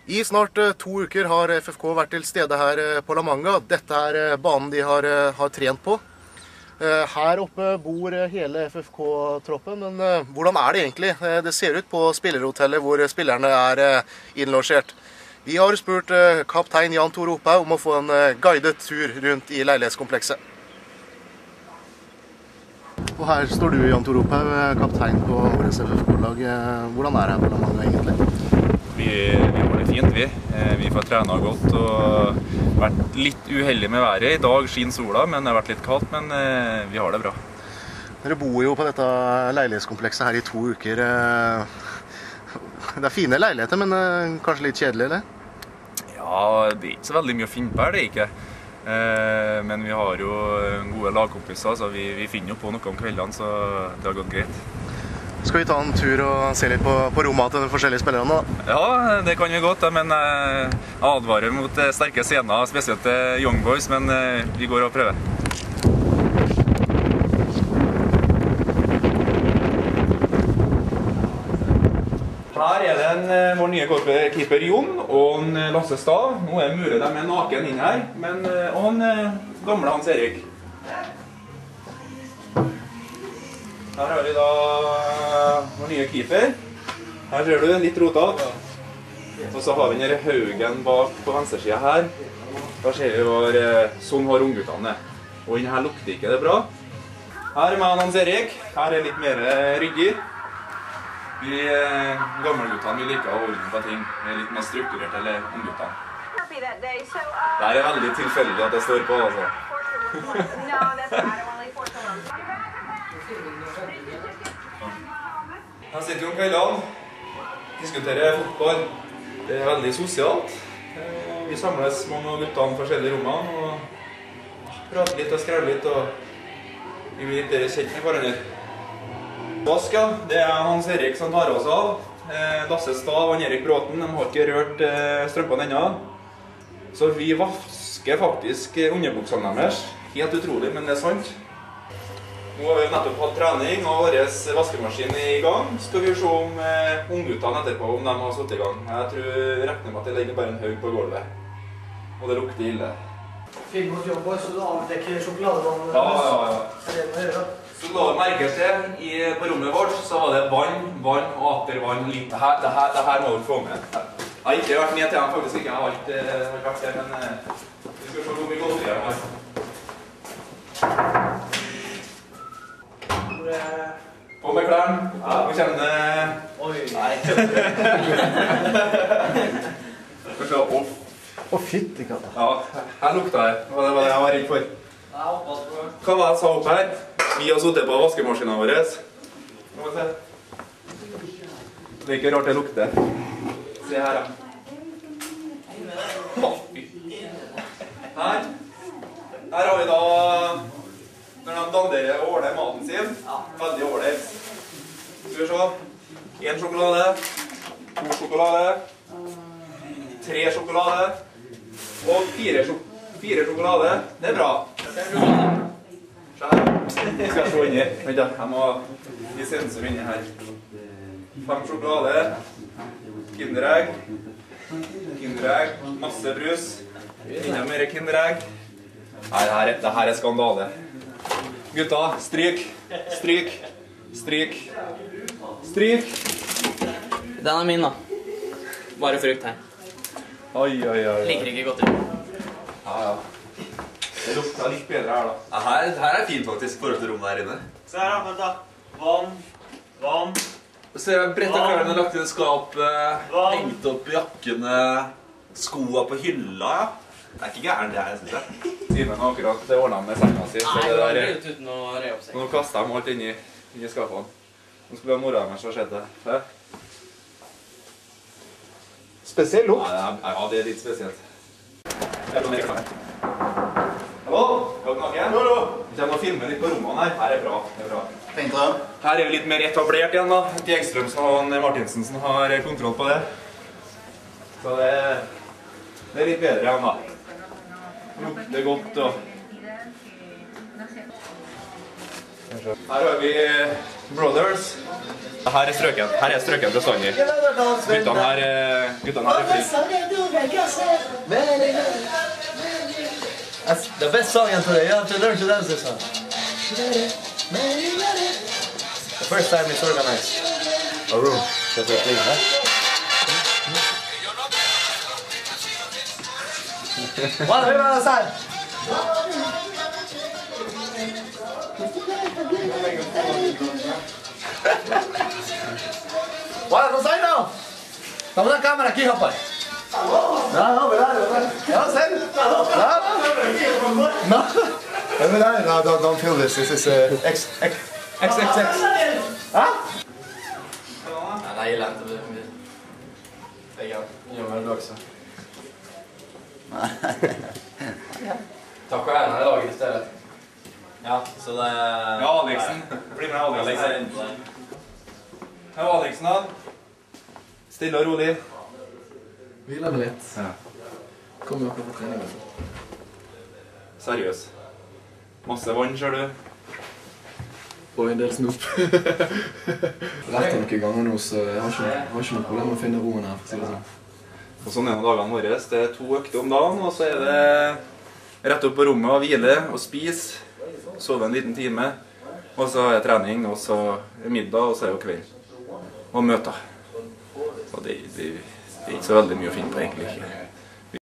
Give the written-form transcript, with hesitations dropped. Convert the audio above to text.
I snart 2 uker har FFK vært til stede her på La Manga. Dette er banen de har trent på. Her oppe bor hele FFK-troppen, men hvordan er det egentlig? Det ser ut på spillerhotellet hvor spillerne er innlosjert. Vi har spurt kaptein Jan Tore Ophaug om å få en guidet tur rundt i leilighetskomplekset. Og her står du, Jan Tore Ophaug, kaptein på årets FFK-lag. Hvordan er det her på La Manga egentlig? Vi har det fint, vi. Vi får trene godt og vært litt uheldige med været. I dag skinner sola, men det har vært litt kaldt, men vi har det bra. Dere bor jo på dette leilighetskomplekset her i 2 uker. Det er fine leiligheter, men kanskje litt kjedelig, eller? Ja, det er ikke så veldig mye å finne på her, det er ikke. Men vi har jo gode lagkompiser, så vi finner jo på noe om kveldene, så det har gått greit. Skal vi ta en tur og se litt på rommet til de forskjellige spillerne da? Ja, det kan vi godt, men jeg advarer mot sterke scener, spesielt til Young Boys, men vi går og prøver. Her er det vår nye keeper Jon og Lasse Stav. Nå er mulig de er naken inn her, og gamle Hans Erik. Her har vi da vår nye keeper. Her ser du, litt rotet. Og så har vi denne haugen bak på venstresiden her. Da ser vi hvor sånn har ungguttene. Og denne her lukter ikke det bra. Her er meg og Hans Erik. Her er litt mer ryddig. Vi gamle guttene vi liker å holde på ting. Vi er litt mer strukturert eller ungguttene. Det er veldig tilfeldig at det står på, altså. Her sitter vi om kveldene, diskuterer fotball. Det er veldig sosialt. Vi samles mange av guttene i forskjellige rommene og prater litt og skrev litt, og vi blir litt bedre kjent med hverandre. Vask, ja. Det er Hans Erik som tar oss av. Lasse Stav og Erik Bråten, de har ikke rørt strømpene ennå. Så vi vasker faktisk underbuksene deres. Helt utrolig, men det er sant. Nå har vi nettopp hatt trening, og vår vaskemaskin er i gang. Skal vi se om ungguttene etterpå, om de har satt i gang. Jeg regner med at det ligger bare en haug på gulvet. Og det lukter ille. Film mot jobb, så du avdekker sjokoladevann. Ja. Så la du merke til, på rommet vårt så var det vann og atter vann. Det her må du få med. Jeg har ikke vært med til dem, faktisk ikke. Jeg har ikke vært der, men vi skal se hvor mye godteri jeg har. På med klærne. Nå kommer det... Oi. Nei. Skal se opp. Å, fytti katta. Ja, her lukta det. Det var det jeg var redd for. Hva var det jeg sa opp her? Vi har suttet på vaskemaskinen vår. Nå må vi se. Det er ikke rart det lukter. Se her, ja. Her har vi da... Når de danderer og ordner maten sin, veldig ålreit. Skal vi se. 1 sjokolade, 2 sjokolade, 3 sjokolade og 4 sjokolade. Det er bra. Se her. Skal jeg se inni. Vent da, jeg må gi sensor inni her. 5 sjokolade, kinderegg, masse brus, enda mer kinderegg. Nei, det her er skandale. Gutta, stryk. Den er min da. Bare frukt her. Oi. Liker ikke godteri. Ja. Det lukter litt bedre her da. Her er fint faktisk, forhold til rommet her inne. Se her, vent da. Vann. Så jeg brettet klærne, lagt i et skap, hengt opp jakkene, skoene på hylla, ja. Det er ikke gærent det her, synes jeg. Simen har akkurat ordnet med senga si. Nei, det var litt uten å re opp seg. Nå kastet de alt inn i skapene. Nå skulle mora deres ha sett det. Spesiell lukt. Ja, det er litt spesielt. Hallo? Skal dere naken? Vi kommer og filmer litt på rommene her. Her er bra. Fint da. Her er vi litt mer etablert igjen da. Gjengstrømsen og Martinsen som har kontroll på det. Så det er litt bedre igjen da. Lukter godt og... Her har vi Brothers. Her er strøken fra Stanger. Guttene her er The best song until you have to learn to dance this one. The first time it's organized. A room. That's what thing, huh? One on the other side. One on the side now. Toma na câmera aqui, rapaz. Não, verdade. Não, sério. Não. É verdade. No, don't feel this. This is XXX. Hæ? Nei, jeg gillar inte det. Lägg av. Gör mig det också. Ta stjärnan i laget istället. Ja, så det är... Ja, Aleksen. Bli med Aleksen. Her var Aleksen da. Stille og rolig. Vila med litt. Ja. Kommer jo akkurat på trening. Seriøs. Masse vann, ser du. Og en del snop. Rett noen ganger nå, så jeg har ikke noe problem med å finne roen her, for å si det sånn. Og sånn er dagene våre. Det er 2 økter om dagen, og så er det rett opp på rommet og hvile og spise. Sove en liten time. Og så er trening, og så er middag, og så er det kveld. Og møter. Og det er ikke så veldig mye å finne på, egentlig ikke.